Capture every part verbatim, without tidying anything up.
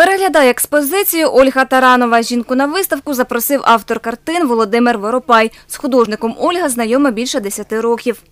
Переглядає експозицію Ольга Таранова. Жінку на виставку запросив автор картин Володимир Воропай. З художником Ольга знайома більше десяти років.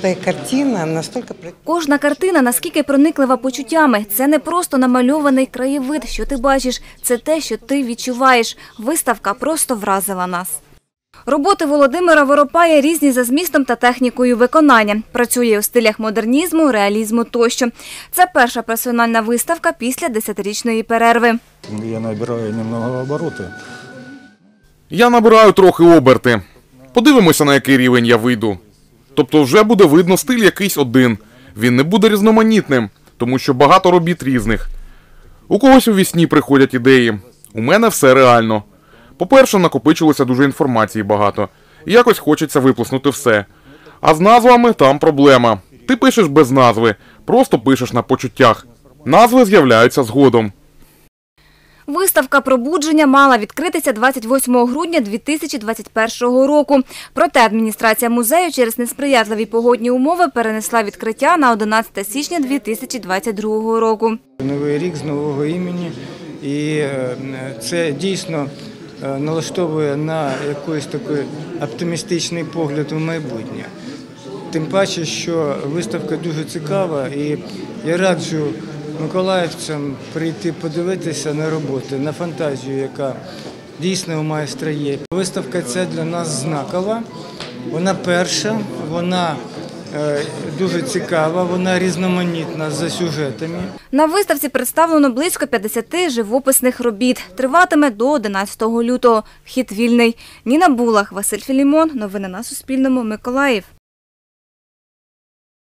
Кожна картина наскільки прониклива почуттями. Це не просто намальований краєвид, що ти бачиш. Це те, що ти відчуваєш. Виставка просто вразила нас. Роботи Володимира Воропая різні за змістом та технікою виконання. Працює у стилях модернізму, реалізму тощо. Це перша персональна виставка після десятирічної перерви. Я набираю немного обороти. Я набираю трохи оберти. Подивимося, на який рівень я вийду. Тобто вже буде видно стиль якийсь один. Він не буде різноманітним, тому що багато робіт різних. У когось у вісні приходять ідеї. У мене все реально. По-перше, накопичилося дуже інформації багато. І якось хочеться виплеснути все. А з назвами там проблема. Ти пишеш без назви, просто пишеш на почуттях. Назви з'являються згодом. Виставка «Пробудження» мала відкритися двадцять восьмого грудня дві тисячі двадцять першого року. Проте адміністрація музею через несприятливі погодні умови перенесла відкриття на одинадцяте січня дві тисячі двадцять другого року. Новий рік з нового імені, і це дійсно налаштовує на якийсь такий оптимістичний погляд у майбутнє. Тим паче, що виставка дуже цікава, і я раджу миколаївцям прийти подивитися на роботи, на фантазію, яка дійсно у майстра є. Виставка ця для нас знакова, вона перша, вона дуже цікава, вона різноманітна за сюжетами. На виставці представлено близько п'ятдесяти живописних робіт. Триватиме до одинадцятого лютого. Вхід вільний. Ніна Булах, Василь Філімон. Новини на Суспільному. Миколаїв.